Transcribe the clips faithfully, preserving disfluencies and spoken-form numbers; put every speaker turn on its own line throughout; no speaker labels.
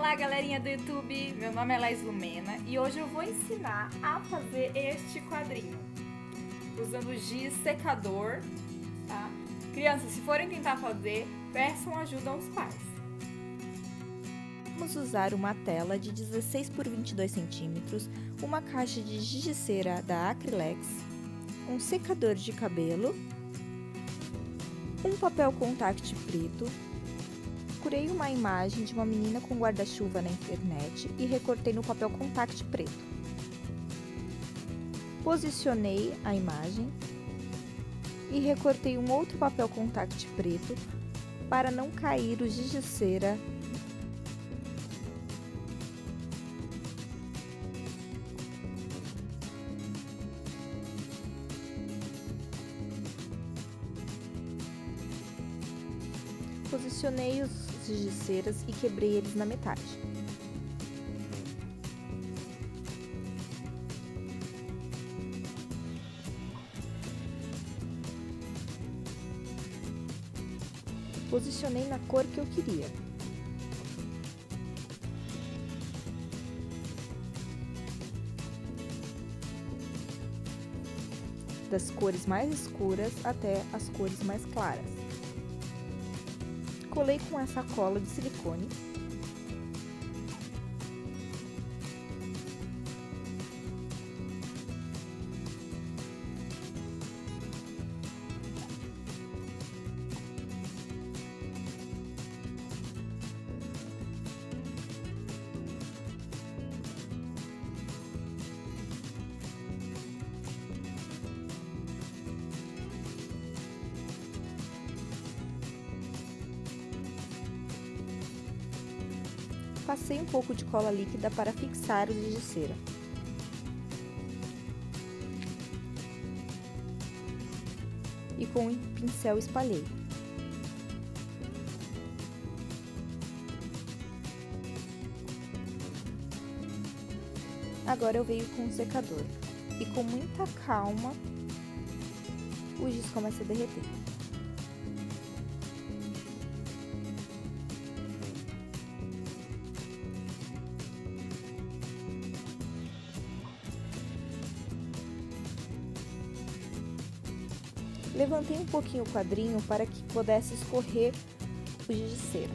Olá, galerinha do YouTube, meu nome é Laís Lumena e hoje eu vou ensinar a fazer este quadrinho usando giz secador, tá? Crianças, se forem tentar fazer, peçam ajuda aos pais.
Vamos usar uma tela de dezesseis por vinte e dois centímetros, uma caixa de giz de cera da Acrylex, um secador de cabelo, um papel contact preto. Procurei uma imagem de uma menina com guarda-chuva na internet e recortei no papel contact preto. Posicionei a imagem e recortei um outro papel contact preto para não cair o giz de cera. Posicionei os giz de ceras e quebrei eles na metade. Posicionei na cor que eu queria. Das cores mais escuras até as cores mais claras. Colei com essa cola de silicone. Passei um pouco de cola líquida para fixar o giz de cera. E com o pincel espalhei. Agora eu venho com o secador. E com muita calma, o giz começa a derreter. Levantei um pouquinho o quadrinho para que pudesse escorrer o giz de cera.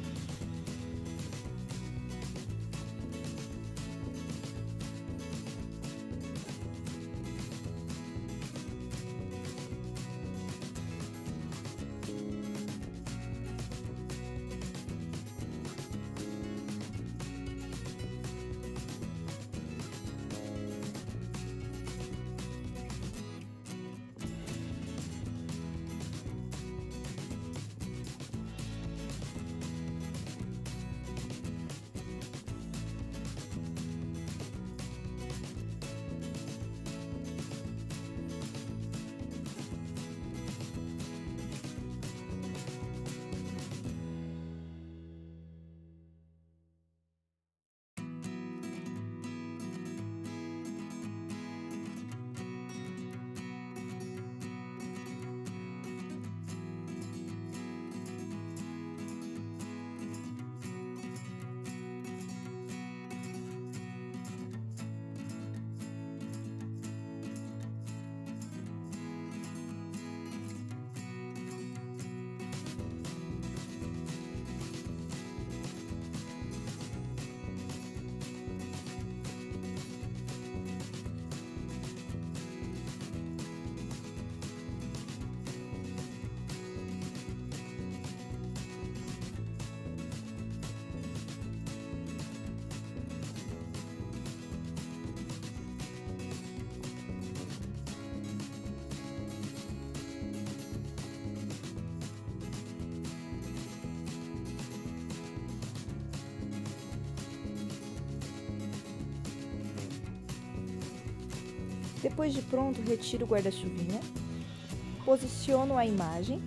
Depois de pronto, retiro o guarda-chuvinha, posiciono a imagem,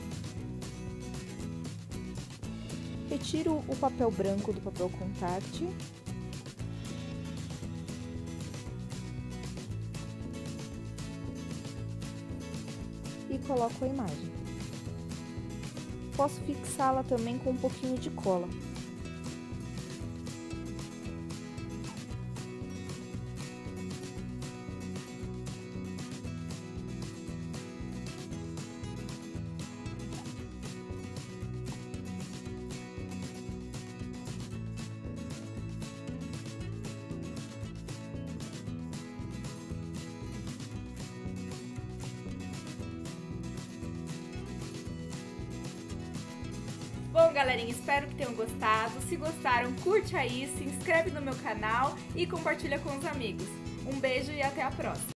retiro o papel branco do papel contact e coloco a imagem. Posso fixá-la também com um pouquinho de cola.
Bom, galerinha, espero que tenham gostado. Se gostaram, curte aí, se inscreve no meu canal e compartilha com os amigos. Um beijo e até a próxima!